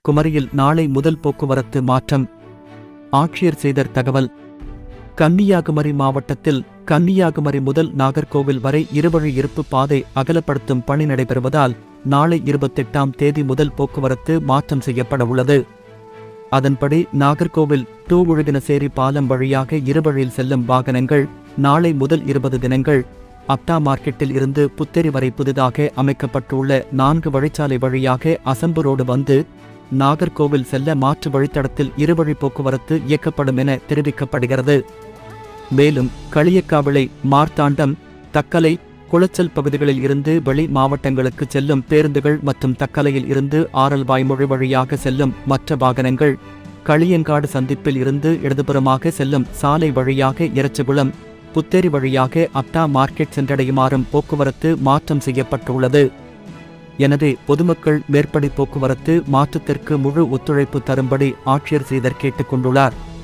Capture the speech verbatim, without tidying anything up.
குமரியில் நாளை முதல் போக்குவரத்து மாற்றம். ஆட்சியர் செய்தர் தகவல். கன்னியாகுமரி மாவட்டத்தில் கன்னியாகுமரி முதல் நாகர்கோவில் வரை இருவழி இருப்பு பாதை அகலப்படுத்தும் பணி நடைபெறுவதால் நாளை இருபத்தெட்டாம் தேதி முதல் போக்குவரத்து மாற்றம் செய்யப்பட உள்ளது. அதன்படி நாகர்கோவில் டூ உழுதினசேரி பாலம் வழியாக இருவழியில் செல்லும் வாகனங்கள் நாளை முதல் இருபது தினங்கள் அப்டா மார்க்கெட்டில் இருந்து புத்தேரி வரை புதிதாக அமைக்கப்பட்டுள்ள நான்கு வழிச்சாலை வழியாக அசம்பு ரோடு வந்து நாகர்கோவில் செல்ல மாற்று வழித்தடத்தில் இருவழி போக்குவரத்து இயக்கப்படும் என தெரிவிக்கப்படுகிறது. மேலும் களியக்காவிளை, மார்த்தாண்டம், தக்கலை, குளச்சல் பகுதிகளில் இருந்து வெளி மாவட்டங்களுக்கு செல்லும் பேருந்துகள் மற்றும் தக்கலையில் இருந்து ஆரல் வாய்மொழி வழியாக செல்லும் மற்ற வாகனங்கள் களியங்காடு சந்திப்பில் இருந்து இடதுபுறமாக செல்லும் சாலை வழியாக எரச்சகுளம், புத்தேரி வழியாக அப்டா மார்க்கெட் சென்றடையுமாறும் போக்குவரத்து மாற்றம் செய்யப்பட்டுள்ளது. எனவே பொதுமக்கள் மேற்படி போக்குவரத்து மாற்றத்திற்கு முழு ஒத்துழைப்பு தரும்படி ஆட்சியர் செய்தர் கேட்டுக் கொண்டுள்ளார்.